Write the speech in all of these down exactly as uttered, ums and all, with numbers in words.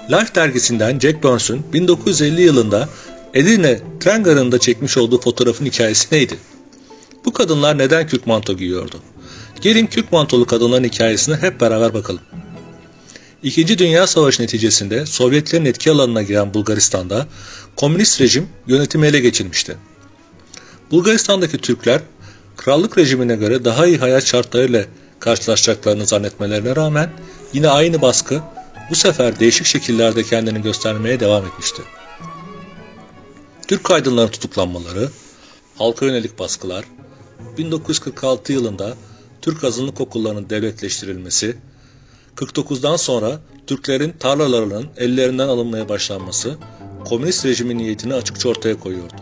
Life dergisinden Jack Burns'un bin dokuz yüz elli yılında Edirne tren garında çekmiş olduğu fotoğrafın hikayesi neydi? Bu kadınlar neden kürk manto giyiyordu? Gelin kürk mantolu kadınların hikayesine hep beraber bakalım. İkinci Dünya Savaşı neticesinde Sovyetlerin etki alanına giren Bulgaristan'da komünist rejim yönetimi ele geçirmişti. Bulgaristan'daki Türkler krallık rejimine göre daha iyi hayat şartlarıyla karşılaşacaklarını zannetmelerine rağmen yine aynı baskı bu sefer değişik şekillerde kendini göstermeye devam etmişti. Türk aydınların tutuklanmaları, halka yönelik baskılar, bin dokuz yüz kırk altı yılında Türk azınlık okullarının devletleştirilmesi, kırk dokuzdan sonra Türklerin tarlalarının ellerinden alınmaya başlanması, komünist rejimin niyetini açıkça ortaya koyuyordu.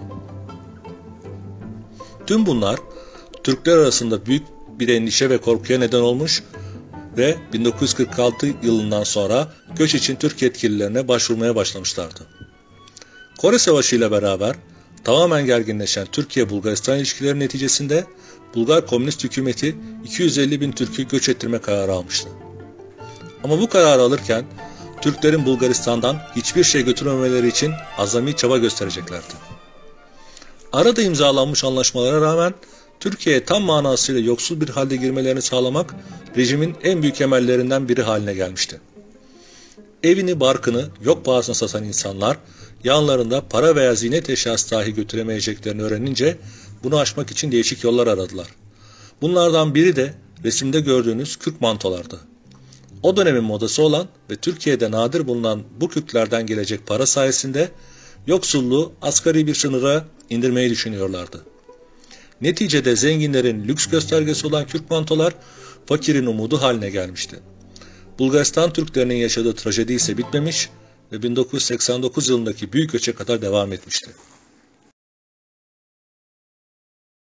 Tüm bunlar Türkler arasında büyük bir endişe ve korkuya neden olmuş ve bin dokuz yüz kırk altı yılından sonra göç için Türk yetkililerine başvurmaya başlamışlardı. Kore Savaşı ile beraber tamamen gerginleşen Türkiye-Bulgaristan ilişkileri neticesinde Bulgar Komünist Hükümeti iki yüz elli bin Türk'ü göç ettirme kararı almıştı. Ama bu kararı alırken Türklerin Bulgaristan'dan hiçbir şey götürmemeleri için azami çaba göstereceklerdi. Arada imzalanmış anlaşmalara rağmen Türkiye'ye tam manasıyla yoksul bir halde girmelerini sağlamak rejimin en büyük emellerinden biri haline gelmişti. Evini, barkını yok pahasına satan insanlar yanlarında para veya ziynet eşyası dahi götüremeyeceklerini öğrenince bunu aşmak için değişik yollar aradılar. Bunlardan biri de resimde gördüğünüz kürk mantolardı. O dönemin modası olan ve Türkiye'de nadir bulunan bu kürklerden gelecek para sayesinde yoksulluğu asgari bir sınıra indirmeyi düşünüyorlardı. Neticede zenginlerin lüks göstergesi olan kürk mantolar fakirin umudu haline gelmişti. Bulgaristan Türklerinin yaşadığı trajedi ise bitmemiş ve bin dokuz yüz seksen dokuz yılındaki büyük göçe kadar devam etmişti.